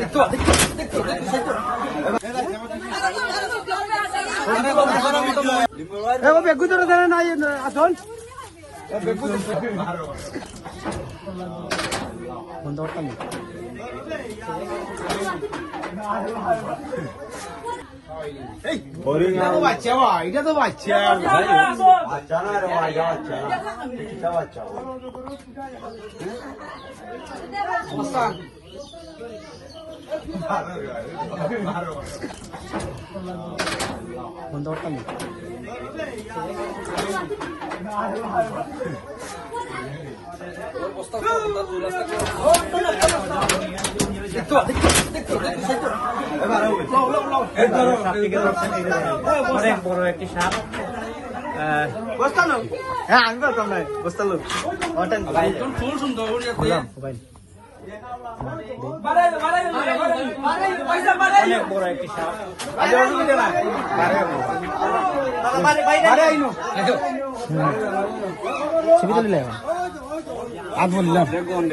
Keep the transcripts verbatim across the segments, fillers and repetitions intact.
বেগু তোর নাই আসন বন্ধ করতাম বাচ্চা এটা তো বাচ্চা বাচ্চা না রে বাচ্চা এটা বাচ্চা বন্ধ করতাম অনেক বড় একটি সাপ বস্তা লোক হ্যাঁ আমি বলতাম না বস্তা লোক অনেক বড় একটি সাপ ছবি তুলে আজ বললাম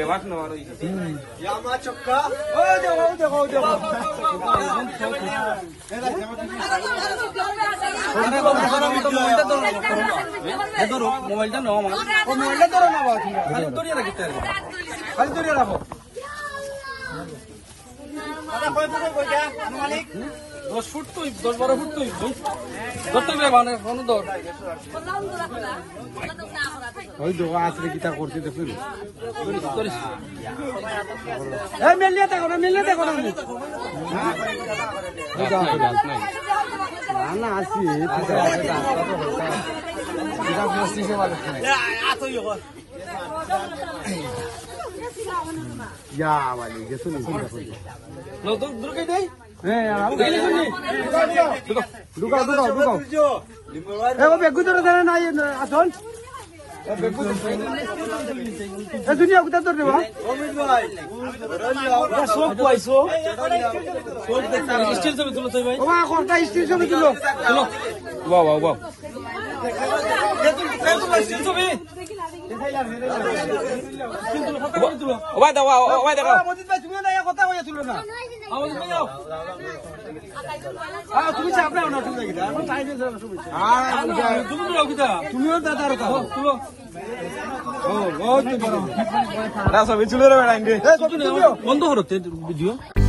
মোবাইলটা নাও মোবাইলটা ধরো না খালি দড়িয়ে রাখি খালি দড়িয়ে রাখো দশ ফুট তুই দশ বারো ফুট তুই ধরতে মানে কোনো ধর ওই দো আসলে কিতা করছি তো ফির এই মেলিয়ে দেখো না মেলিয়ে দেখো না না না আসি Ya vale, que eso no es no tú tú qué dai eh duka duka duka eh o begu tor dare na ason e begu e dunia kuta tor dewa omid bhai ya sok paiso sok dekta still ছবি তুলো তাই ভাই ও মা কোনটা still ছবি তুলো তুলো wow wow wow এ তুই তুই স্টিল ছবি ওই দাও ওই দাও মজিদ ভাই তুমি না কথা কইয়া তুলো না মজিদ ভাই যাও আ তুমি চাপ নাও না তুমি কিটা আমি টাইমে যাও তুমি আ তুমি যাও কিটা তুমিও দাদার কথা তুলো ও বহুত বড় না সব চুলে রে বেড়াইন্দে এ কপি বন্ধ করতে ভিডিও